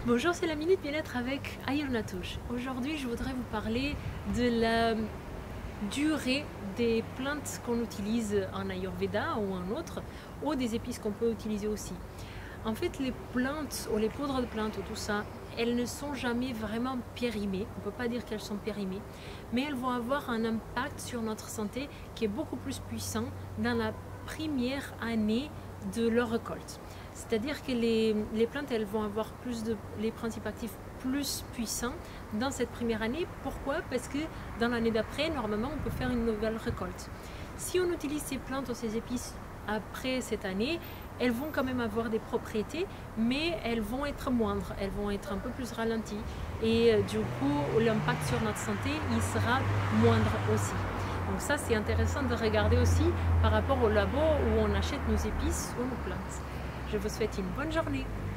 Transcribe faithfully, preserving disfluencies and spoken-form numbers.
Bonjour, c'est la Minute Bien-être avec Ayurnatouche. Aujourd'hui, je voudrais vous parler de la durée des plantes qu'on utilise en Ayurveda ou en autre, ou des épices qu'on peut utiliser aussi. En fait, les plantes ou les poudres de plantes ou tout ça, elles ne sont jamais vraiment périmées. On ne peut pas dire qu'elles sont périmées, mais elles vont avoir un impact sur notre santé qui est beaucoup plus puissant dans la première année de leur récolte. C'est-à-dire que les, les plantes, elles vont avoir plus de, les principes actifs plus puissants dans cette première année. Pourquoi? Parce que dans l'année d'après, normalement, on peut faire une nouvelle récolte. Si on utilise ces plantes ou ces épices après cette année, elles vont quand même avoir des propriétés, mais elles vont être moindres, elles vont être un peu plus ralenties. Et euh, du coup, l'impact sur notre santé, il sera moindre aussi. Donc ça, c'est intéressant de regarder aussi par rapport au labo où on achète nos épices ou nos plantes. Je vous souhaite une bonne journée.